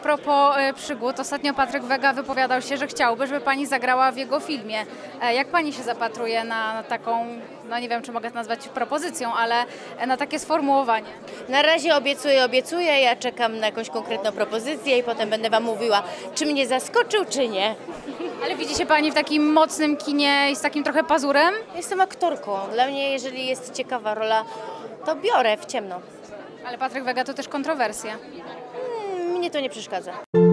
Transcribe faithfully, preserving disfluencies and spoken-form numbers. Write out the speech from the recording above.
propos e, przygód, ostatnio Patryk Wega wypowiadał się, że chciałby, żeby pani zagrała w jego filmie. E, jak pani się zapatruje na, na taką, no nie wiem, czy mogę to nazwać propozycją, ale na takie sformułowanie? Na razie obiecuję, obiecuję, ja czekam na jakąś konkretną propozycję i potem będę wam mówiła, czy mnie zaskoczył, czy nie. Ale widzi się pani w takim mocnym kinie i z takim trochę pazurem? Jestem aktorką. Dla mnie, jeżeli jest ciekawa rola, to biorę w ciemno. Ale Patryk Wega to też kontrowersja. Hmm, mnie to nie przeszkadza.